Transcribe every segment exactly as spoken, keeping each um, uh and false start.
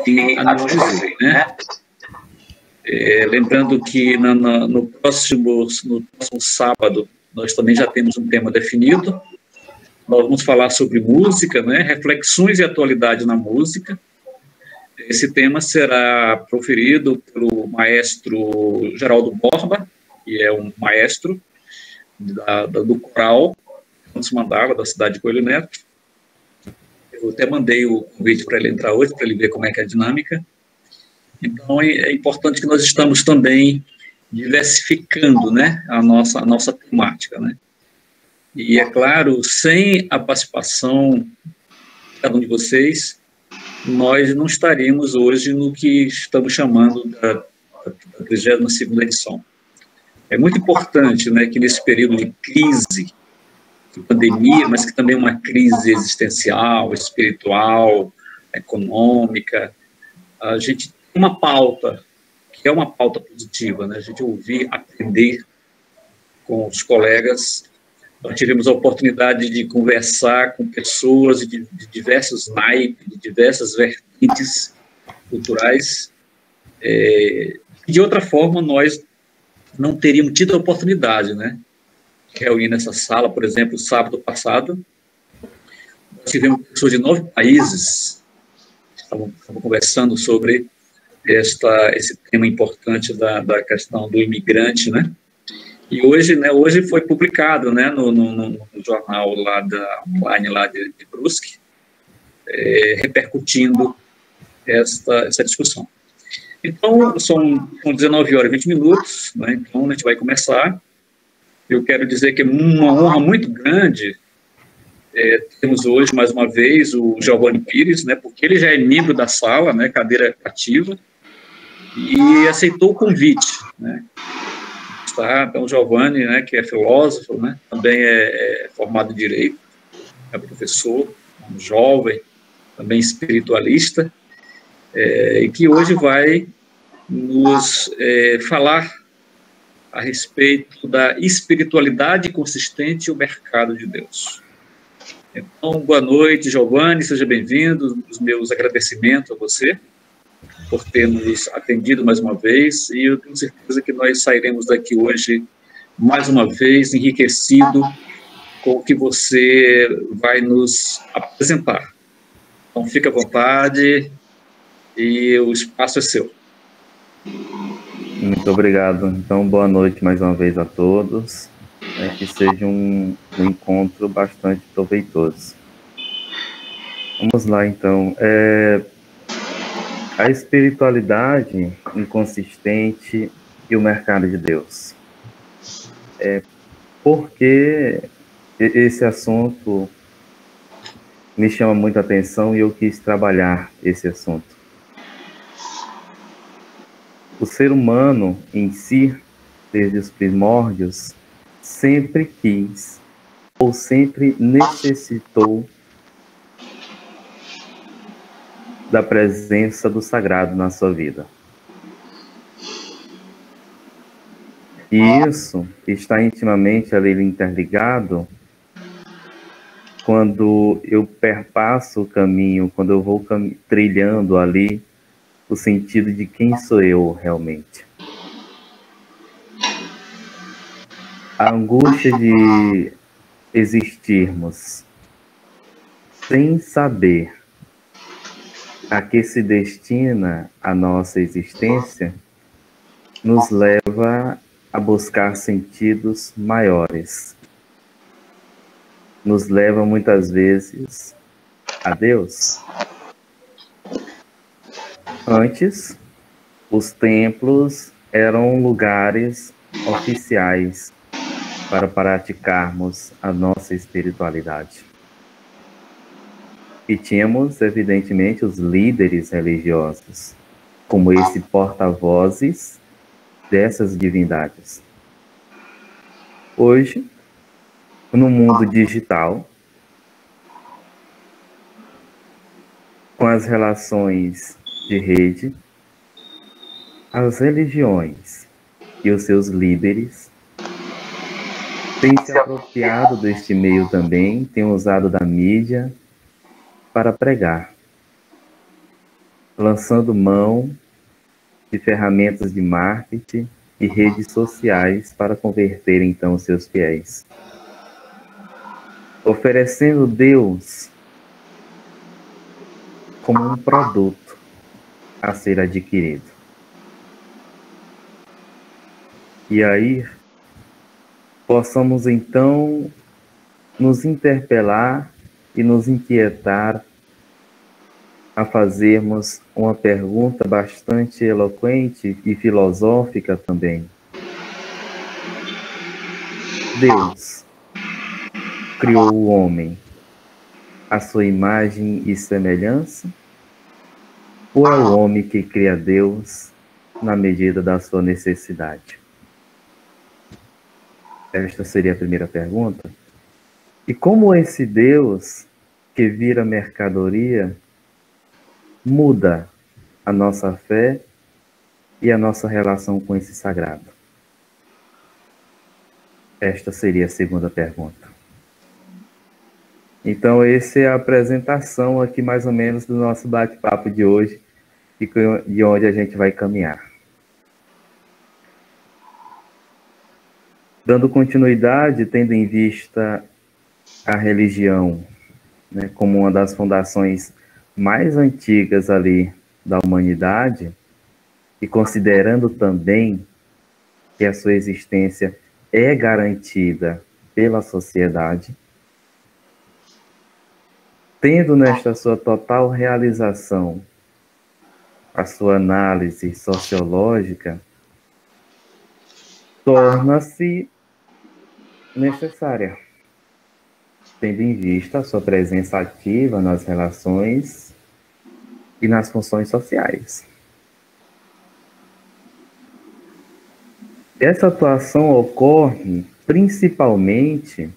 a nos dizer, né? É, lembrando que na, na, no, próximo, no próximo sábado nós também já temos um tema definido. Nós vamos falar sobre música, né? Reflexões e atualidade na música. Esse tema será proferido pelo maestro Geraldo Borba, que é um maestro da, da, do coral Santos Mandala, da cidade de Coelho Neto. Eu até mandei o convite para ele entrar hoje, para ele ver como é que é a dinâmica. Então, é importante que nós estamos também diversificando, né, a nossa, a nossa temática, né? E, é claro, sem a participação de cada um de vocês, nós não estaríamos hoje no que estamos chamando da, da trigésima segunda edição. É muito importante, né, que nesse período de crise, de pandemia, mas que também é uma crise existencial, espiritual, econômica, a gente tem uma pauta, que é uma pauta positiva, né? A gente ouvir, aprender com os colegas. Nós tivemos a oportunidade de conversar com pessoas de, de diversos naipes, de diversas vertentes culturais. É, de outra forma, nós não teríamos tido a oportunidade, né, de reunir nessa sala. Por exemplo, sábado passado, nós tivemos pessoas de nove países, estavam, estavam conversando sobre esta, esse tema importante da, da questão do imigrante, né? E hoje, né, hoje foi publicado, né, no, no, no jornal lá da online lá de, de Brusque, é, repercutindo esta, essa discussão. Então, são, são dezenove horas e vinte minutos, né, então a gente vai começar. Eu quero dizer que é uma honra muito grande é, temos hoje, mais uma vez, o Giovanni Pires, né, porque ele já é membro da sala, né, cadeira ativa, e aceitou o convite, né. Tá? Então, o Giovanni, né, que é filósofo, né, também é, é formado em Direito, é professor, um jovem, também espiritualista, é, e que hoje vai nos é, falar a respeito da espiritualidade consistente e o mercado de Deus. Então, boa noite, Giovanni, seja bem-vindo, os meus agradecimentos a você por ter nos atendido mais uma vez, e eu tenho certeza que nós sairemos daqui hoje, mais uma vez, enriquecido com o que você vai nos apresentar. Então, fique à vontade e o espaço é seu. Muito obrigado. Então, boa noite mais uma vez a todos. É, que seja um, um encontro bastante proveitoso. Vamos lá, então. É... A espiritualidade inconsistente e o mercado de Deus. É, porque esse assunto me chama muita atenção e eu quis trabalhar esse assunto. O ser humano em si, desde os primórdios, sempre quis ou sempre necessitou da presença do sagrado na sua vida. E isso está intimamente ali interligado quando eu perpasso o caminho, quando eu vou trilhando ali o sentido de quem sou eu realmente. A angústia de existirmos sem saber a que se destina a nossa existência, nos leva a buscar sentidos maiores. Nos leva muitas vezes a Deus. Antes, os templos eram lugares oficiais para praticarmos a nossa espiritualidade. E tínhamos, evidentemente, os líderes religiosos, como esse porta-vozes dessas divindades. Hoje, no mundo digital, com as relações de rede, as religiões e os seus líderes têm se apropriado deste meio também, têm usado da mídia para pregar. lançando mão de ferramentas de marketing e redes sociais para converter então seus fiéis, oferecendo Deus como um produto a ser adquirido. E aí possamos então nos interpelar e nos inquietar a fazermos uma pergunta bastante eloquente e filosófica também. Deus criou o homem à sua imagem e semelhança? Ou é o homem que cria Deus na medida da sua necessidade? Esta seria a primeira pergunta. E como esse Deus que vira mercadoria muda a nossa fé e a nossa relação com esse sagrado? Esta seria a segunda pergunta. Então, essa é a apresentação aqui, mais ou menos, do nosso bate-papo de hoje e de onde a gente vai caminhar. Dando continuidade, tendo em vista a religião, né, como uma das fundações mais antigas ali da humanidade, e considerando também que a sua existência é garantida pela sociedade, tendo nesta sua total realização a sua análise sociológica, torna-se necessária, tendo em vista a sua presença ativa nas relações e nas funções sociais. Essa atuação ocorre principalmente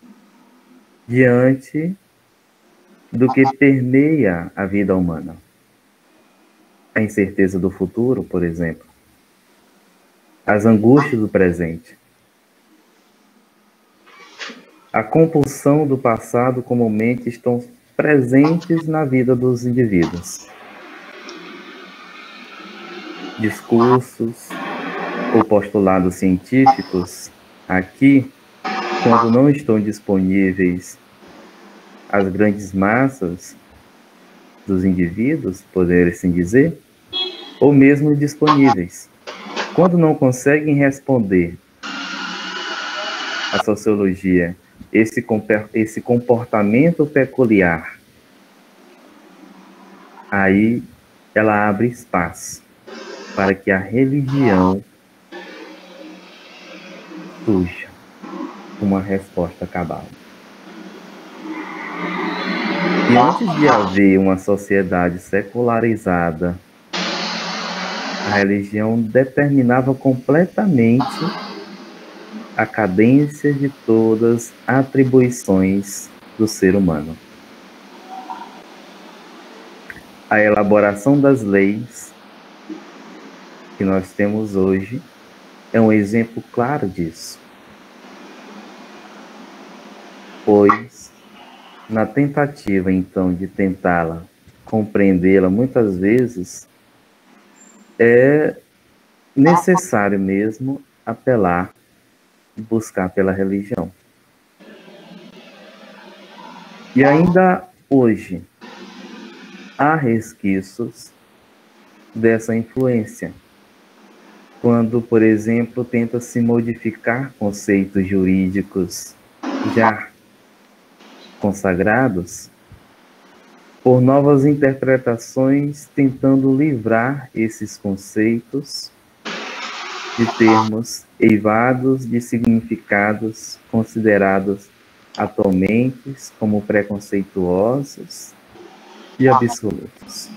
diante do que permeia a vida humana. A incerteza do futuro, por exemplo. As angústias do presente. A compulsão do passado comumente estão presentes na vida dos indivíduos. Discursos ou postulados científicos, aqui, quando não estão disponíveis às grandes massas dos indivíduos, poder assim dizer, ou mesmo disponíveis, quando não conseguem responder à sociologia esse, esse comportamento peculiar, aí ela abre espaço para que a religião surja uma resposta cabal. E antes de haver uma sociedade secularizada, a religião determinava completamente a cadência de todas as atribuições do ser humano. A elaboração das leis que nós temos hoje é um exemplo claro disso. Pois, na tentativa, então, de tentá-la compreendê-la, muitas vezes, é necessário mesmo apelar e buscar pela religião. E ainda hoje, há resquícios dessa influência. Quando, por exemplo, tenta-se modificar conceitos jurídicos já consagrados por novas interpretações, tentando livrar esses conceitos de termos eivados de significados considerados atualmente como preconceituosos e absolutos.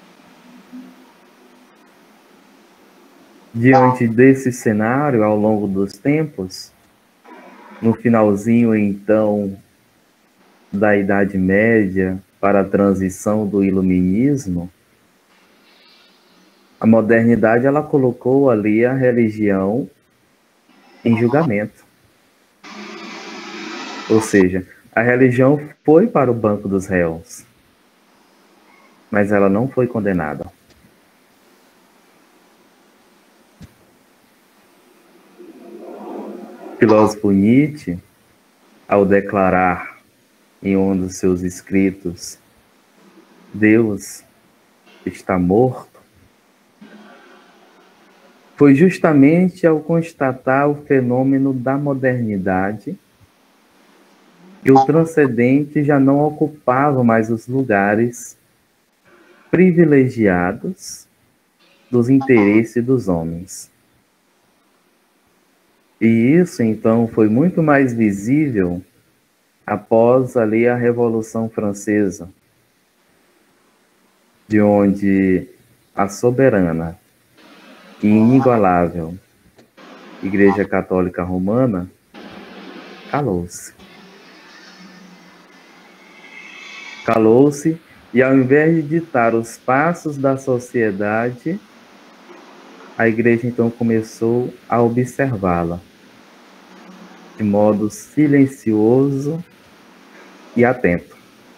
Diante desse cenário, ao longo dos tempos, no finalzinho, então, da Idade Média para a transição do Iluminismo, a modernidade ela colocou ali a religião em julgamento. Ou seja, a religião foi para o banco dos réus, mas ela não foi condenada. filósofo Nietzsche, ao declarar em um dos seus escritos, Deus está morto, foi justamente ao constatar o fenômeno da modernidade que o transcendente já não ocupava mais os lugares privilegiados dos interesses dos homens. E isso, então, foi muito mais visível após ali a Revolução Francesa, de onde a soberana e inigualável Igreja Católica Romana calou-se. Calou-se e, ao invés de ditar os passos da sociedade, a Igreja então começou a observá-la de modo silencioso e atento.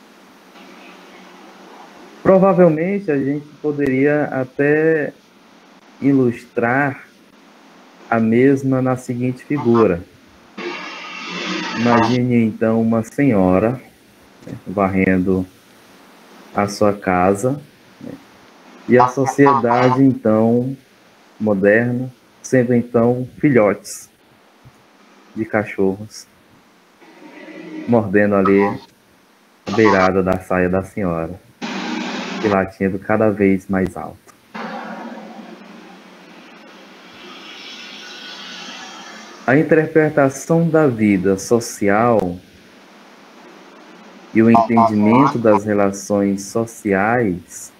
Provavelmente a gente poderia até ilustrar a mesma na seguinte figura. Imagine então uma senhora, né, varrendo a sua casa, né, e a sociedade então moderna sendo então filhotes de cachorros mordendo ali a beirada da saia da senhora e latindo cada vez mais alto. A interpretação da vida social e o entendimento das relações sociais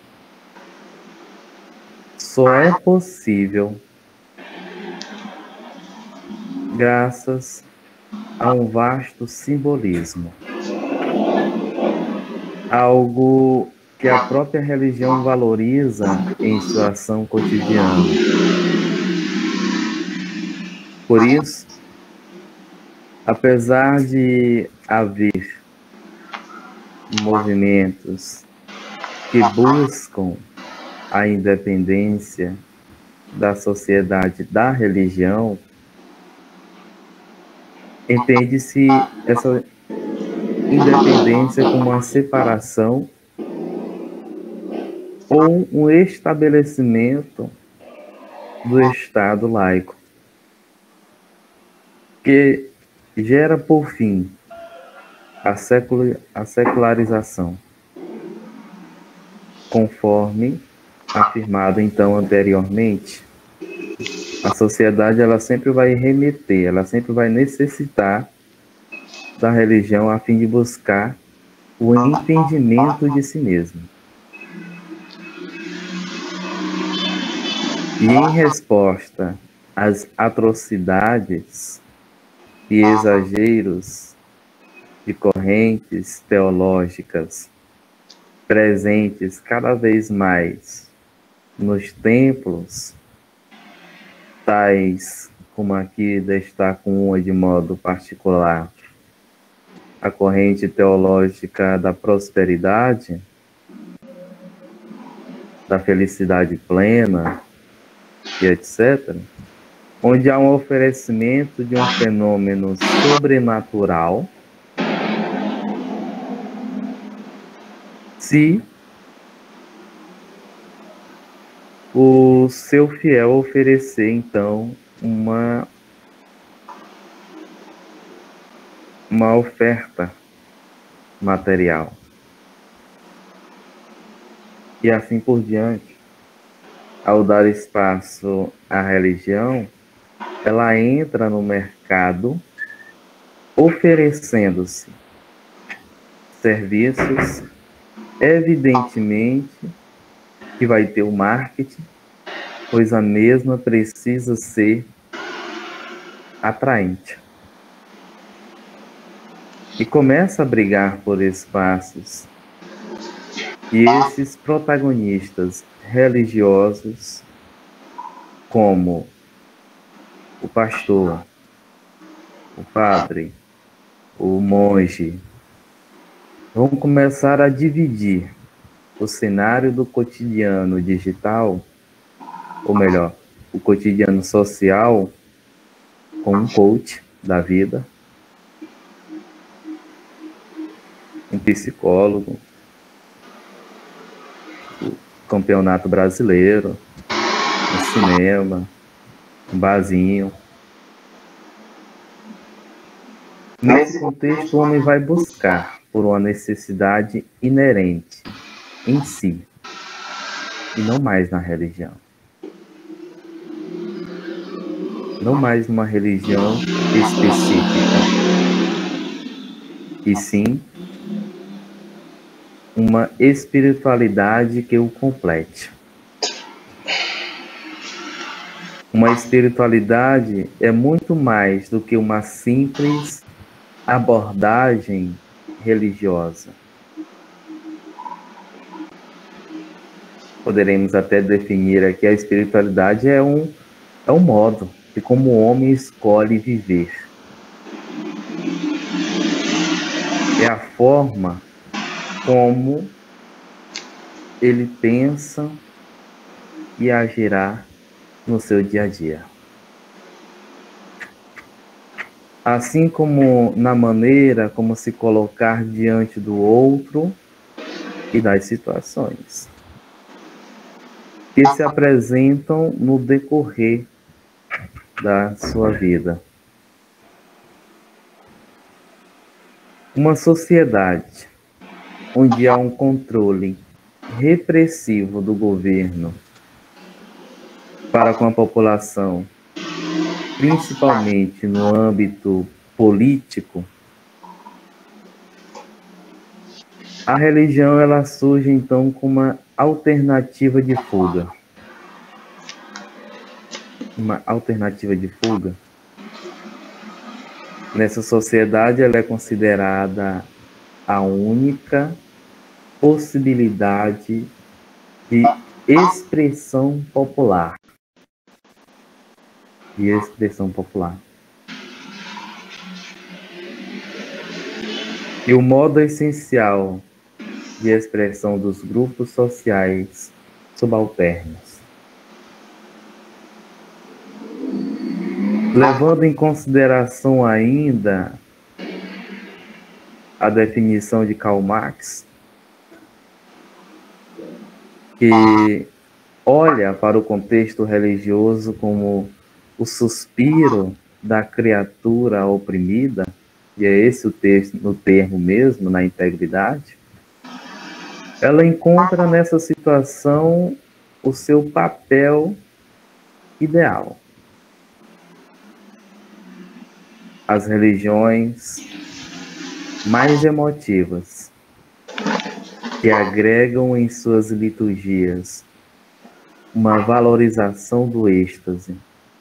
só é possível graças a um vasto simbolismo, algo que a própria religião valoriza em sua ação cotidiana. Por isso, apesar de haver movimentos que buscam a independência da sociedade da religião, entende-se essa independência como uma separação ou um estabelecimento do Estado laico, que gera por fim a, secula, a secularização, conforme afirmado então anteriormente. A sociedade ela sempre vai remeter, ela sempre vai necessitar da religião a fim de buscar o entendimento de si mesma. E em resposta às atrocidades e exageros de correntes teológicas presentes cada vez mais nos templos, tais como aqui destaco uma de modo particular, a corrente teológica da prosperidade, da felicidade plena e etcétera, onde há um oferecimento de um fenômeno sobrenatural, se o seu fiel oferecer, então, uma, uma oferta material. E assim por diante. Ao dar espaço à religião, ela entra no mercado oferecendo-se serviços, evidentemente que vai ter o marketing, pois a mesma precisa ser atraente. E começa a brigar por espaços. E esses protagonistas religiosos, como o pastor, o padre, o monge, vão começar a dividir o cenário do cotidiano digital, ou melhor, o cotidiano social, com um coach da vida, um psicólogo, o campeonato brasileiro, um cinema, um barzinho. Nesse contexto, o homem vai buscar por uma necessidade inerente em si, e não mais na religião. Não mais numa religião específica, e sim uma espiritualidade que o complete. Uma espiritualidade é muito mais do que uma simples abordagem religiosa. Poderemos até definir aqui a espiritualidade é um, é um modo de como o homem escolhe viver. É a forma como ele pensa e agirá no seu dia a dia. Assim como na maneira como se colocar diante do outro e das situações que se apresentam no decorrer da sua vida. Uma sociedade onde há um controle repressivo do governo para com a população, principalmente no âmbito político, a religião ela surge então como uma alternativa de fuga. Uma alternativa de fuga. Nessa sociedade ela é considerada a única possibilidade de expressão popular. De expressão popular. E o modo essencial de expressão dos grupos sociais subalternos. Levando em consideração ainda a definição de Karl Marx, que olha para o contexto religioso como o suspiro da criatura oprimida, e é esse o, texto, o termo mesmo, na integridade, ela encontra nessa situação o seu papel ideal. As religiões mais emotivas, que agregam em suas liturgias uma valorização do êxtase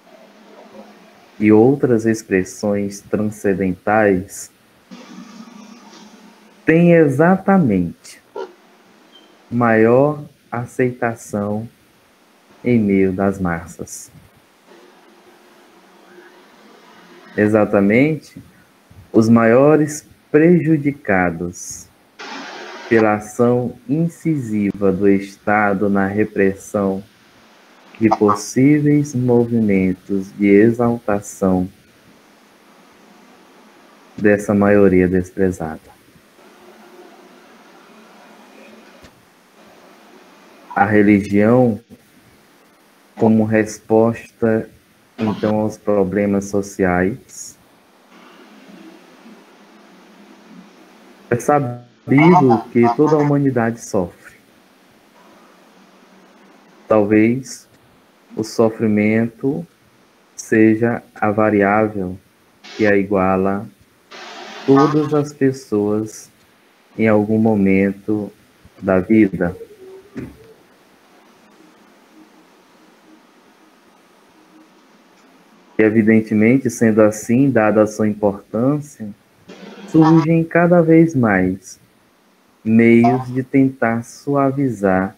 e outras expressões transcendentais, têm exatamente maior aceitação em meio das massas. Exatamente os maiores prejudicados pela ação incisiva do Estado na repressão de possíveis movimentos de exaltação dessa maioria desprezada. A religião, como resposta, então, aos problemas sociais, é sabido que toda a humanidade sofre. Talvez o sofrimento seja a variável que a iguala todas as pessoas em algum momento da vida. E, evidentemente, sendo assim, dada a sua importância, surgem cada vez mais meios de tentar suavizar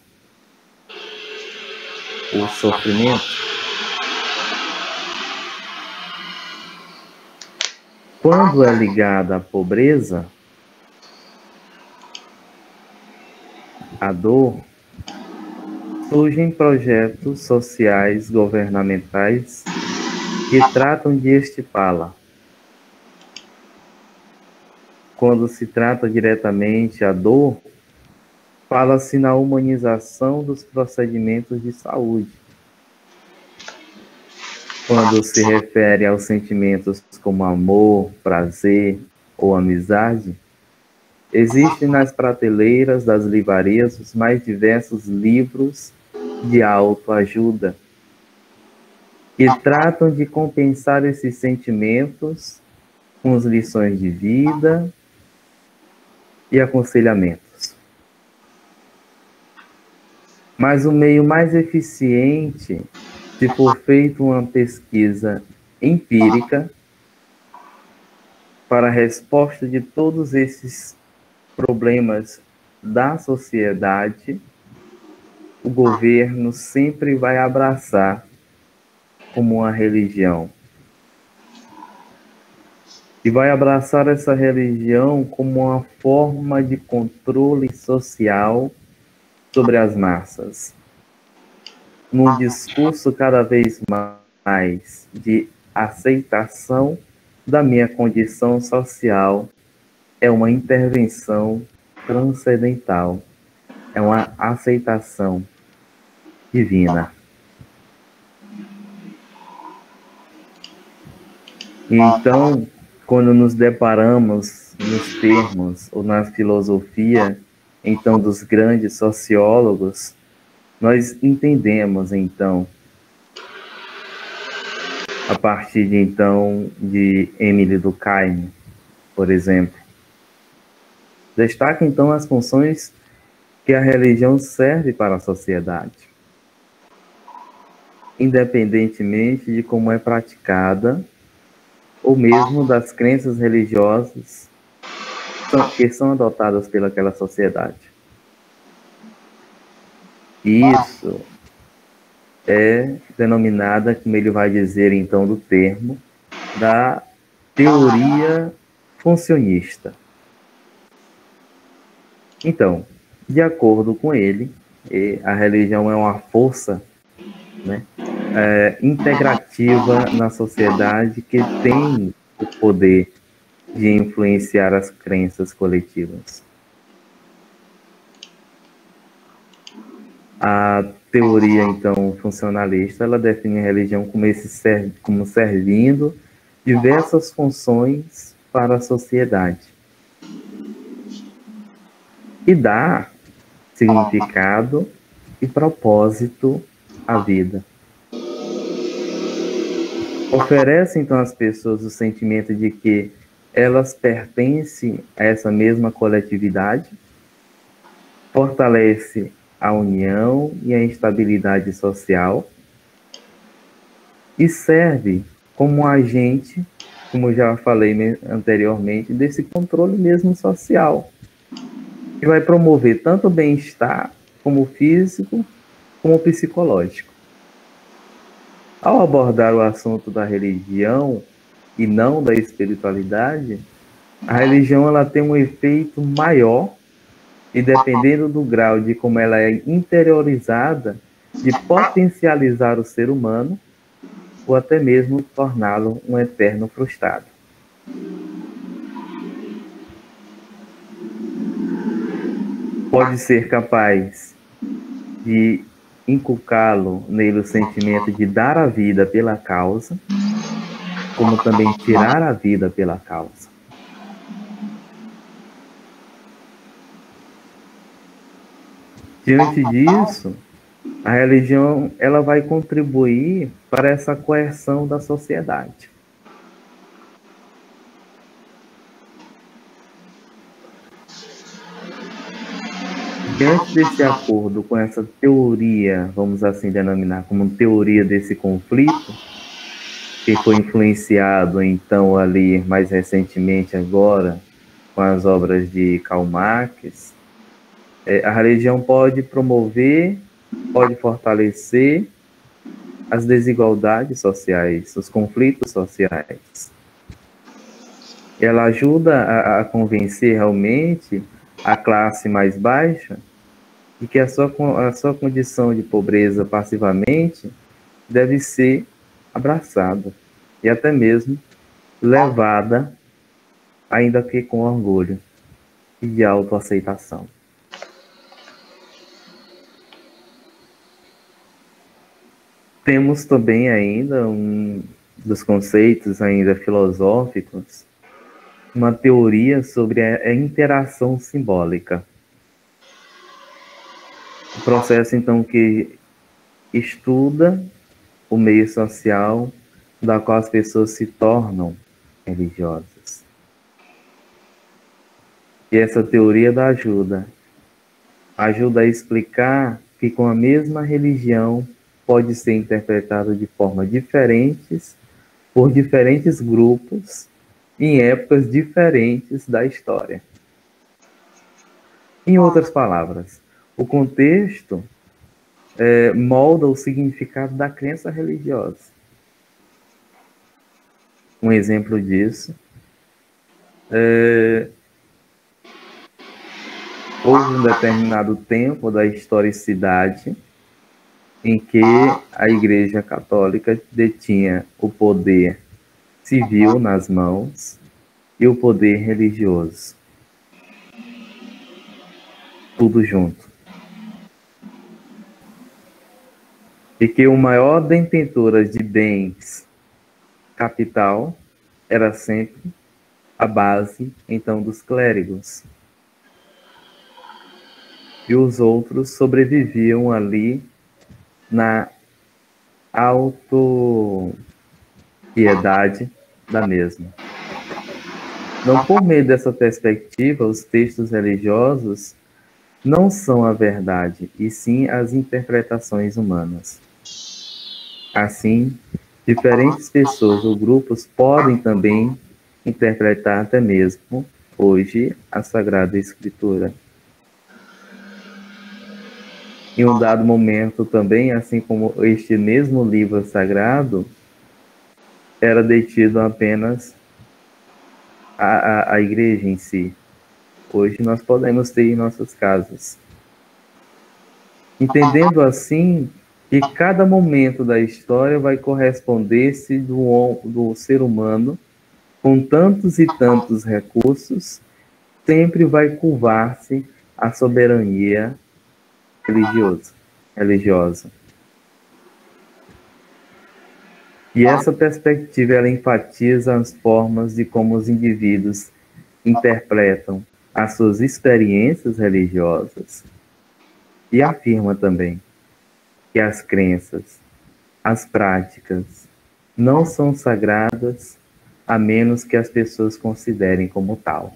o sofrimento. Quando é ligada à pobreza, à dor, surgem projetos sociais governamentais que tratam de estipá-la. quando se trata diretamente a dor, fala-se na humanização dos procedimentos de saúde. Quando se refere aos sentimentos como amor, prazer ou amizade, existem nas prateleiras das livrarias os mais diversos livros de autoajuda que tratam de compensar esses sentimentos com as lições de vida e aconselhamentos. Mas o meio mais eficiente, se for feita uma pesquisa empírica para a resposta de todos esses problemas da sociedade, o governo sempre vai abraçar como uma religião. E vai abraçar essa religião como uma forma de controle social sobre as massas. Num discurso cada vez mais de aceitação da minha condição social, é uma intervenção transcendental, é uma aceitação divina. Então, quando nos deparamos nos termos ou na filosofia, então, dos grandes sociólogos, nós entendemos, então, a partir de, então, de Émile Durkheim, por exemplo, destaca, então, as funções que a religião serve para a sociedade, independentemente de como é praticada, ou mesmo das crenças religiosas que são adotadas pelaquela sociedade. Isso é denominada, como ele vai dizer, então, do termo, da teoria funcionista. Então, de acordo com ele, a religião é uma força, né, é, integrativa na sociedade que tem o poder de influenciar as crenças coletivas. A teoria, então, funcionalista, ela define a religião como, esse ser, como servindo diversas funções para a sociedade e dá significado e propósito à vida. Oferece, então, às pessoas o sentimento de que elas pertencem a essa mesma coletividade, fortalece a união e a estabilidade social e serve como agente, como já falei anteriormente, desse controle mesmo social, que vai promover tanto o bem-estar, como físico, como psicológico. Ao abordar o assunto da religião e não da espiritualidade, a religião ela tem um efeito maior e, dependendo do grau de como ela é interiorizada, de potencializar o ser humano ou até mesmo torná-lo um eterno frustrado. Pode ser capaz de inculcá-lo nele o sentimento de dar a vida pela causa, como também tirar a vida pela causa. Diante disso, a religião ela vai contribuir para essa coerção da sociedade. Diante desse acordo com essa teoria, vamos assim denominar como teoria desse conflito, que foi influenciado então ali mais recentemente agora com as obras de Karl Marx, é, a religião pode promover, pode fortalecer as desigualdades sociais, os conflitos sociais. Ela ajuda a, a convencer realmente a classe mais baixa de que a sua, a sua condição de pobreza passivamente deve ser abraçada e até mesmo levada ainda que com orgulho e de autoaceitação. Temos também ainda um dos conceitos ainda filosóficos, uma teoria sobre a interação simbólica. O processo, então, que estuda o meio social da qual as pessoas se tornam religiosas. E essa teoria da ajuda ajuda a explicar que com a mesma religião pode ser interpretada de formas diferentes por diferentes grupos em épocas diferentes da história. Em outras palavras, o contexto é, molda o significado da crença religiosa. Um exemplo disso é, houve um determinado tempo da historicidade em que a Igreja Católica detinha o poder civil nas mãos e o poder religioso. Tudo junto. E que o maior detentor de bens capital era sempre a base, então, dos clérigos. E os outros sobreviviam ali na autopiedade da mesma. Não, por meio dessa perspectiva, os textos religiosos não são a verdade, e sim as interpretações humanas. Assim, diferentes pessoas ou grupos podem também interpretar até mesmo, hoje, a Sagrada Escritura. Em um dado momento também, assim como este mesmo livro sagrado, era detido apenas a, a, a igreja em si. Hoje nós podemos ter em nossas casas. Entendendo assim que cada momento da história vai corresponder-se do, do ser humano com tantos e tantos recursos, sempre vai curvar-se a soberania religiosa, religiosa. E essa perspectiva, ela enfatiza as formas de como os indivíduos interpretam as suas experiências religiosas e afirma também que as crenças, as práticas, não são sagradas a menos que as pessoas considerem como tal.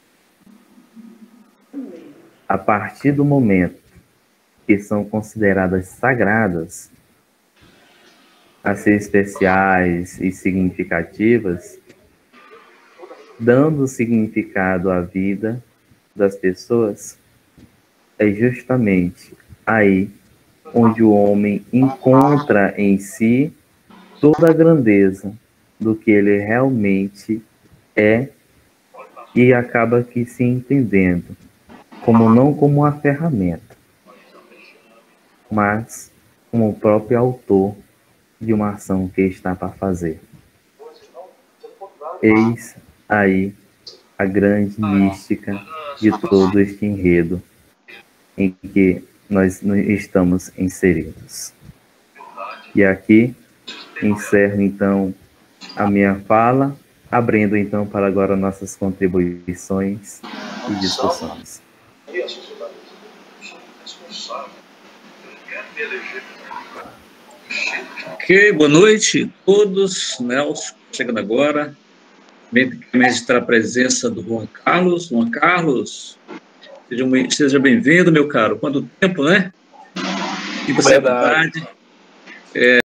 A partir do momento que são consideradas sagradas, a ser especiais e significativas, dando significado à vida das pessoas, é justamente aí onde o homem encontra em si toda a grandeza do que ele realmente é e acaba que se entendendo como não como uma ferramenta, mas como o próprio autor de uma ação que está para fazer. Eis aí a grande mística de todo este enredo em que nós estamos inseridos. E aqui encerro então a minha fala, abrindo então para agora nossas contribuições e discussões. Ok, boa noite a todos. Nelson, chegando agora. Também registrar a presença do Juan Carlos. Juan Carlos, seja, seja bem-vindo, meu caro. Quanto tempo, né? E você à vontade. É,